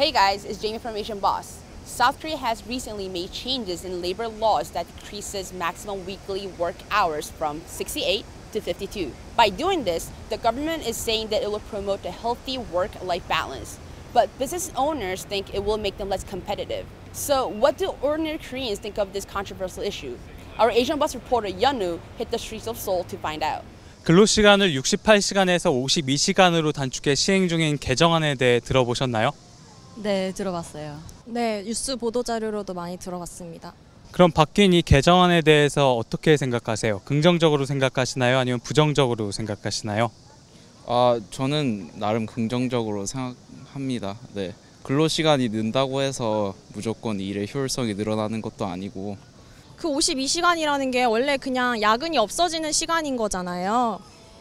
Hey guys, it's Jamie from Asian Boss. South Korea has recently made changes in labor laws that decreases maximum weekly work hours from 68 to 52. By doing this, the government is saying that it will promote a healthy work-life balance. But business owners think it will make them less competitive. So what do ordinary Koreans think of this controversial issue? Our Asian Boss reporter Yeonu hit the streets of Seoul to find out. 근로시간을 68시간에서 52시간으로 단축해 시행 중인 개정안에 대해 들어보셨나요? 네, 들어봤어요. 네, 뉴스 보도 자료로도 많이 들어봤습니다. 그럼 바뀐 이 개정안에 대해서 어떻게 생각하세요? 긍정적으로 생각하시나요? 아니면 부정적으로 생각하시나요? 저는 나름 긍정적으로 생각합니다. 네. 근로시간이 는다고 해서 무조건 일의 효율성이 늘어나는 것도 아니고 그 52시간이라는 게 원래 그냥 야근이 없어지는 시간인 거잖아요.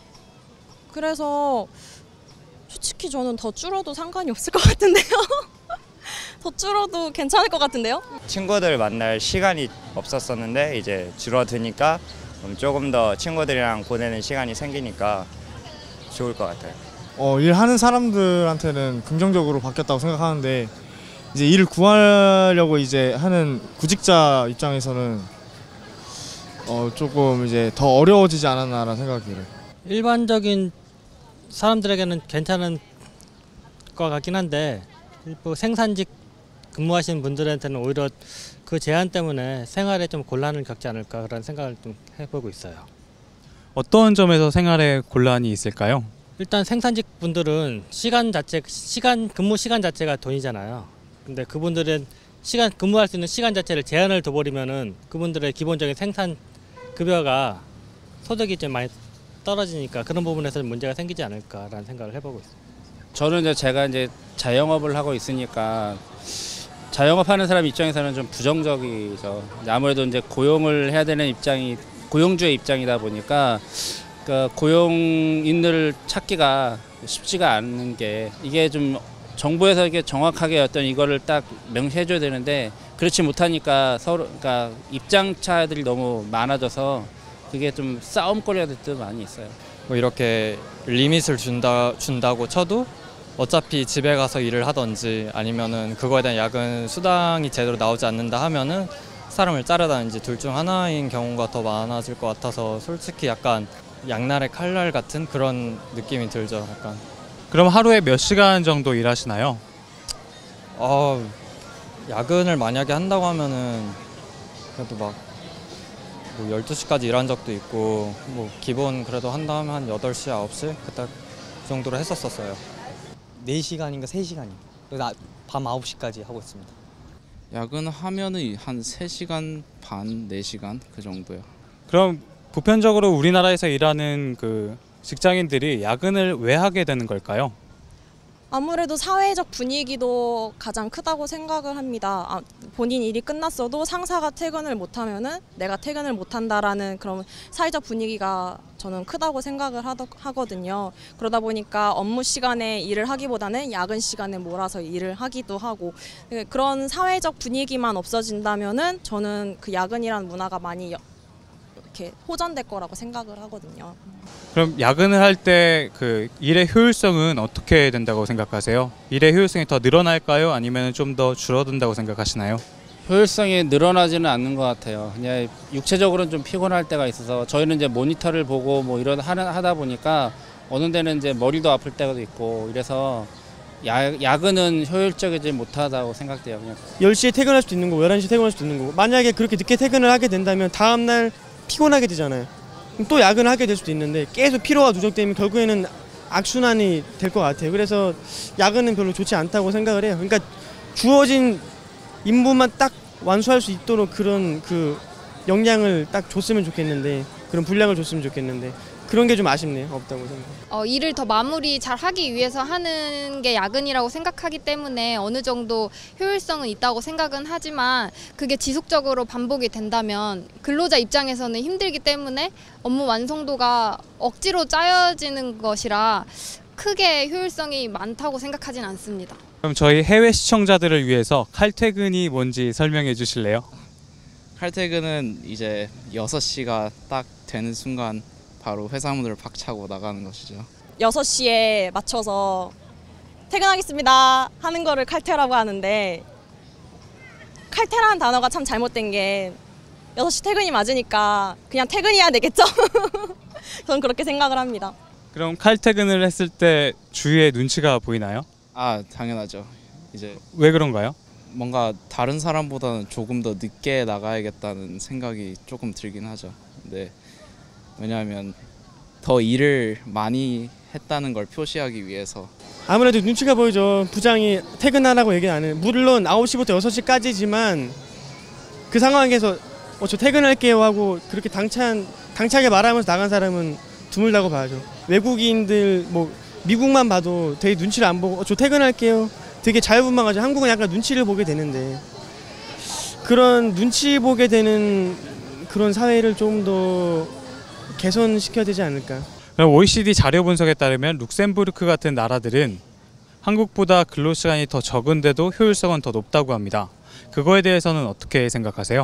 그래서 솔직히 저는 더 줄어도 상관이 없을 것 같은데요. 더 줄어도 괜찮을 것 같은데요. 친구들 만날 시간이 없었었는데 이제 줄어드니까 조금 더 친구들이랑 보내는 시간이 생기니까 좋을 것 같아요. 일하는 사람들한테는 긍정적으로 바뀌었다고 생각하는데 이제 일을 구하려고 이제 하는 구직자 입장에서는 조금 이제 더 어려워지지 않았나라는 생각이 들어요. 일반적인 사람들에게는 괜찮은 것 같긴 한데 생산직 근무하시는 분들한테는 오히려 그 제한 때문에 생활에 좀 곤란을 겪지 않을까 그런 생각을 좀 해보고 있어요. 어떤 점에서 생활에 곤란이 있을까요? 일단 생산직 분들은 근무 시간 자체가 돈이잖아요. 근데 그분들은 근무할 수 있는 시간 자체를 제한을 둬버리면은 그분들의 기본적인 생산 급여가 소득이 좀 많이 떨어지니까 그런 부분에서 문제가 생기지 않을까라는 생각을 해보고 있습니다. 저는 제가 자영업을 하고 있으니까 자영업하는 사람 입장에서는 좀 부정적이죠. 아무래도 고용을 해야 되는 고용주의 입장이다 보니까 고용인을 찾기가 쉽지가 않은 게 이게 좀 정부에서 이게 정확하게 이거를 딱 명시해줘야 되는데 그렇지 못하니까 입장차들이 너무 많아져서 그게 좀 싸움거리가 될 때도 많이 있어요. 이렇게 리밋을 준다고 쳐도 어차피 집에 가서 일을 하든지 아니면은 그거에 대한 야근 수당이 제대로 나오지 않는다 하면은 사람을 자르다든지 둘 중 하나인 경우가 더 많아질 것 같아서 솔직히 약간 양날의 칼날 같은 그런 느낌이 들죠. 약간. 그럼 하루에 몇 시간 정도 일하시나요? 야근을 만약에 한다고 하면은 그래도 막 12시까지 일한 적도 있고 기본 그래도 한다 하면 한 8시, 9시 그때 그 정도로 했었어요. 4시간인가 3시간이. 밤 9시까지 하고 있습니다. 야근하면은 한 3시간 반, 4시간 그 정도요. 그럼 보편적으로 우리나라에서 일하는 직장인들이 야근을 왜 하게 되는 걸까요? 아무래도 사회적 분위기도 가장 크다고 생각을 합니다. 본인 일이 끝났어도 상사가 퇴근을 못하면은 내가 퇴근을 못한다라는 그런 사회적 분위기가 저는 크다고 생각을 하거든요. 그러다 보니까 업무 시간에 일을 하기보다는 야근 시간에 몰아서 일을 하기도 하고 그런 사회적 분위기만 없어진다면은 저는 그 야근이라는 문화가 많이 이렇게 호전될 거라고 생각을 하거든요. 그럼 야근을 할 때 일의 효율성은 어떻게 된다고 생각하세요? 일의 효율성이 더 늘어날까요? 아니면 좀 더 줄어든다고 생각하시나요? 효율성이 늘어나지는 않는 것 같아요. 그냥 육체적으로는 좀 피곤할 때가 있어서 저희는 모니터를 보고 하다 보니까 어느 데는 머리도 아플 때가 있고 이래서 야근은 효율적이지 못하다고 생각돼요. 그냥. 10시에 퇴근할 수도 있는 거고 11시에 퇴근할 수도 있는 거고 만약에 그렇게 늦게 퇴근을 하게 된다면 다음날 피곤하게 되잖아요. 그럼 또 야근을 하게 될 수도 있는데 계속 피로가 누적되면 결국에는 악순환이 될 것 같아요. 그래서 야근은 별로 좋지 않다고 생각을 해요. 그러니까 주어진 임무만 딱 완수할 수 있도록 그런 역량을 딱 줬으면 좋겠는데 그런 분량을 줬으면 좋겠는데 그런 게 좀 아쉽네요. 없다고 생각해요. 일을 더 마무리 잘 하기 위해서 하는 게 야근이라고 생각하기 때문에 어느 정도 효율성은 있다고 생각은 하지만 그게 지속적으로 반복이 된다면 근로자 입장에서는 힘들기 때문에 업무 완성도가 억지로 짜여지는 것이라 크게 효율성이 많다고 생각하진 않습니다. 그럼 저희 해외 시청자들을 위해서 칼퇴근이 뭔지 설명해 주실래요? 칼퇴근은 이제 6시가 딱 되는 순간 바로 회사 문을 박차고 나가는 것이죠. 6시에 맞춰서 퇴근하겠습니다 하는 거를 칼퇴라고 하는데 칼퇴라는 단어가 참 잘못된 게 6시 퇴근이 맞으니까 그냥 퇴근해야 되겠죠? 저는 그렇게 생각을 합니다. 그럼 칼퇴근을 했을 때 주위에 눈치가 보이나요? 아, 당연하죠. 이제 왜 그런가요? 뭔가 다른 사람보다는 조금 더 늦게 나가야겠다는 생각이 조금 들긴 하죠. 네. 왜냐하면 더 일을 많이 했다는 걸 표시하기 위해서. 아무래도 눈치가 보이죠. 부장이 퇴근하라고 얘기 안 해요. 물론 9시부터 6시까지지만 그 상황에서 저 퇴근할게요 하고 그렇게 당차게 말하면서 나간 사람은 드물다고 봐야죠. 외국인들 뭐 미국만 봐도 되게 눈치를 안 보고 저 퇴근할게요. 되게 자유분방하죠. 한국은 약간 눈치를 보게 되는데 그런 눈치 보게 되는 그런 사회를 좀 더 개선시켜야 되지 않을까. 그럼 OECD 자료 분석에 따르면 룩셈부르크 같은 나라들은 한국보다 근로시간이 더 적은데도 효율성은 더 높다고 합니다. 그거에 대해서는 어떻게 생각하세요?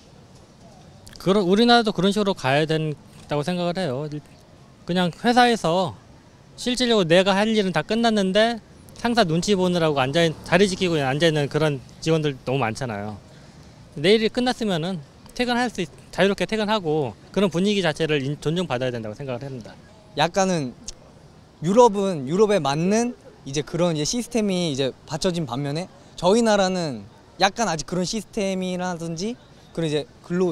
우리나라도 그런 식으로 가야 된다고 생각을 해요. 그냥 회사에서 실질적으로 내가 할 일은 다 끝났는데 상사 눈치 보느라고 자리 지키고 앉아있는 그런 직원들 너무 많잖아요. 내일이 끝났으면은 자유롭게 퇴근하고 그런 분위기 자체를 존중받아야 된다고 생각을 합니다. 약간은 유럽에 맞는 이제 그런 이제 시스템이 이제 받쳐진 반면에 저희 나라는 약간 아직 그런 시스템이라든지 그런 이제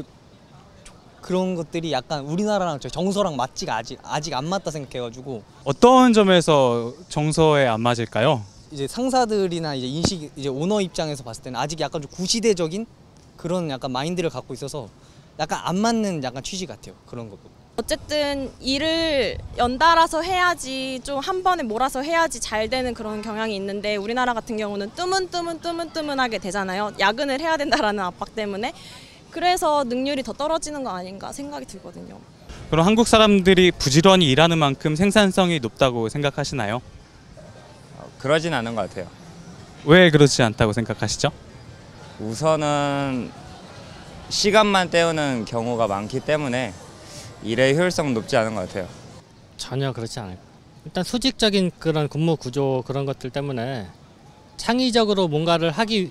그런 것들이 약간 우리나라랑 정서랑 맞지가 아직 안 맞다 생각해가지고. 어떤 점에서 정서에 안 맞을까요? 이제 상사들이나 이제 오너 입장에서 봤을 때는 아직 약간 좀 구시대적인 그런 약간 마인드를 갖고 있어서 약간 안 맞는 약간 취지 같아요. 그런 거. 어쨌든 일을 연달아서 해야지 좀 한 번에 몰아서 해야지 잘 되는 그런 경향이 있는데 우리나라 같은 경우는 뜨문뜨문하게 되잖아요. 야근을 해야 된다라는 압박 때문에. 그래서 능률이 더 떨어지는 거 아닌가 생각이 들거든요. 그럼 한국 사람들이 부지런히 일하는 만큼 생산성이 높다고 생각하시나요? 그러진 않은 것 같아요. 왜 그렇지 않다고 생각하시죠? 우선은 시간만 때우는 경우가 많기 때문에 일의 효율성은 높지 않은 것 같아요. 전혀 그렇지 않아요. 일단 수직적인 그런 근무 구조 그런 것들 때문에 창의적으로 뭔가를 할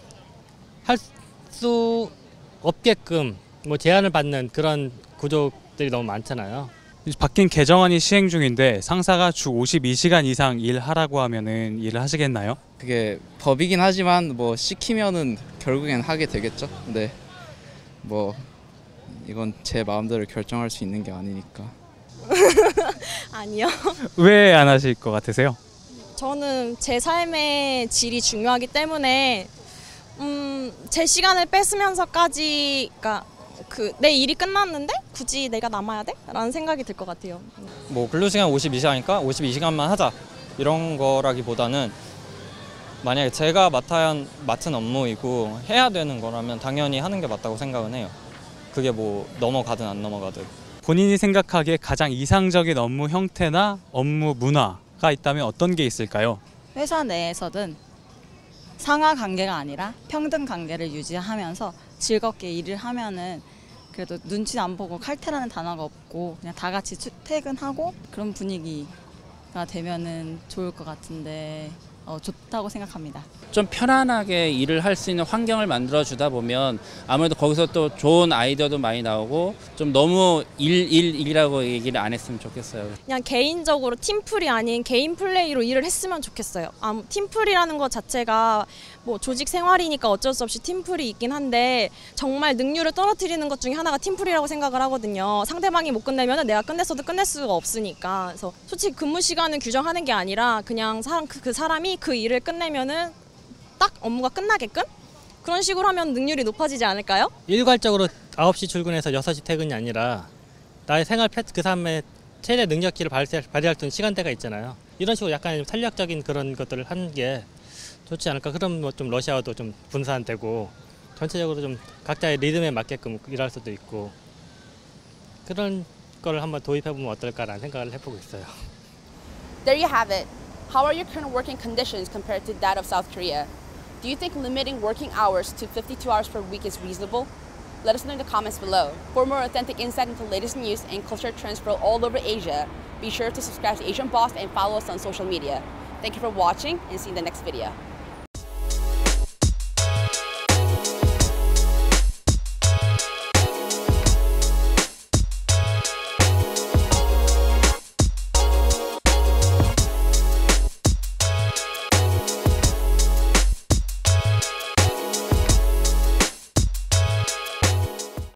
수 없게끔 뭐 제한을 받는 그런 구조들이 너무 많잖아요. 바뀐 개정안이 시행 중인데 상사가 주 52시간 이상 일하라고 하면은 일을 하시겠나요? 그게 법이긴 하지만 뭐 시키면은 결국엔 하게 되겠죠. 근데 뭐 이건 제 마음대로 결정할 수 있는 게 아니니까. 아니요. 왜 안 하실 것 같으세요? 저는 제 삶의 질이 중요하기 때문에 제 시간을 뺏으면서까지 그러니까 내 일이 끝났는데 굳이 내가 남아야 돼? 라는 생각이 들 것 같아요. 뭐 근로시간 52시간이니까 52시간만 하자 이런 거라기보다는 만약에 제가 맡은 업무이고 해야 되는 거라면 당연히 하는 게 맞다고 생각은 해요. 그게 뭐 넘어가든 안 넘어가든. 본인이 생각하기에 가장 이상적인 업무 형태나 업무 문화가 있다면 어떤 게 있을까요? 회사 내에서든 상하 관계가 아니라 평등 관계를 유지하면서 즐겁게 일을 하면은 그래도 눈치 안 보고 칼퇴라는 단어가 없고 그냥 다 같이 퇴근하고 그런 분위기가 되면은 좋을 것 같은데 좋다고 생각합니다. 좀 편안하게 일을 할 수 있는 환경을 만들어 주다 보면 아무래도 거기서 또 좋은 아이디어도 많이 나오고 좀 너무 일이라고 얘기를 안 했으면 좋겠어요. 그냥 개인적으로 팀플이 아닌 개인 플레이로 일을 했으면 좋겠어요. 팀플이라는 것 자체가 뭐 조직 생활이니까 어쩔 수 없이 팀플이 있긴 한데 정말 능률을 떨어뜨리는 것 중에 하나가 팀플이라고 생각을 하거든요. 상대방이 못 끝내면 내가 끝냈어도 끝낼 수가 없으니까. 그래서 솔직히 근무 시간을 규정하는 게 아니라 그냥 그 사람이 그 일을 끝내면은 딱 업무가 끝나게끔 그런 식으로 하면 능률이 높아지지 않을까요? 일괄적으로 9시 출근해서 6시 퇴근이 아니라 나의 생활 그 사람의 최대 능력치를 발휘할 수 있는 시간대가 있잖아요. 이런 식으로 약간 탄력적인 그런 것들을 하는 게 좋지 않을까. 그럼 뭐 좀 러시아와도 좀 분산되고 전체적으로 좀 각자의 리듬에 맞게끔 일할 수도 있고 그런 걸 한번 도입해보면 어떨까라는 생각을 해보고 있어요. There you have it. How are your current working conditions compared to that of South Korea? Do you think limiting working hours to 52 hours per week is reasonable? Let us know in the comments below. For more authentic insight into the latest news and culture trends from all over Asia, be sure to subscribe to Asian Boss and follow us on social media. Thank you for watching and see you in the next video.